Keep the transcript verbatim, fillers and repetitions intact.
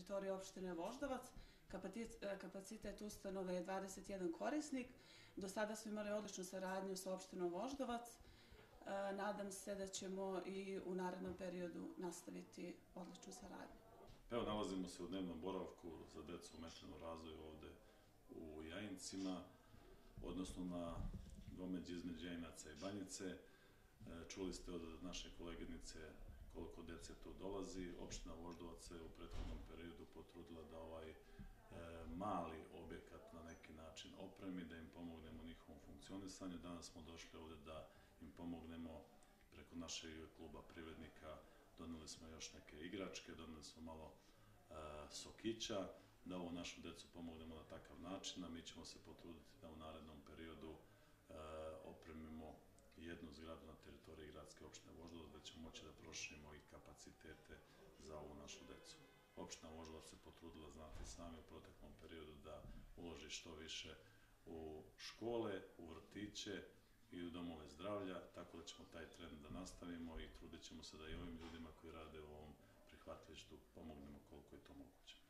teritoriji opštine Voždovac. Kapacitet ustanove je dvadeset jedan korisnik. Do sada smo imali odličnu saradnju sa opštinom Voždovac. Nadam se da ćemo i u narednom periodu nastaviti odličnu saradnju. Evo, nalazimo se u dnevnom boravku za decu u ometenom razvoju ovde u Jajincima, odnosno na dvomeđi između Jajinaca i Banjice. Čuli ste od naše koleginice koliko dece tu dolazi. Opština Voždovac se u prethodnom periodu potrudila da ovaj mali objekat na neki način opremi, da im pomognemo u njihovom funkcionisanju. Danas smo došli ovde da im pomognemo preko našeg kluba privrednika. Doneli smo još neke igračke, doneli smo malo sokića, da ovu našu decu pomognemo na takav način, a mi ćemo se potruditi da u narednom periodu opremimo jednu zgradu na teritoriji gradske opštine Voždovac, da ćemo moći da proširimo i kapacitete za ovu našu decu. Opština Voždovac se potrudila, znate sami, u proteklom periodu da uloži što više u škole, u vrtiće i u domove zdravlja, tako da ćemo taj trend da nastavimo i trudit ćemo se da i ovim ljudima koji rade u ovom prihvatilištu pomognemo koliko je to moguće.